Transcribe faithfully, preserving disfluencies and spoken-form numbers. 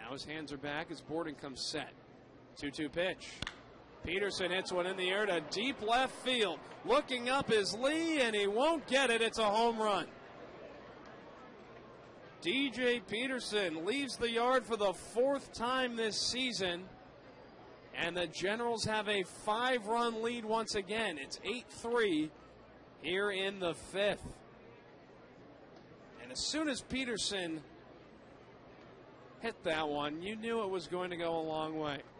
Now his hands are back as Borden comes set. two two pitch. Peterson hits one in the air to deep left field. Looking up is Lee, and he won't get it. It's a home run. D J Peterson leaves the yard for the fourth time this season, and the Generals have a five-run lead once again. It's eight three here in the fifth. And as soon as Peterson hit that one, you knew it was going to go a long way.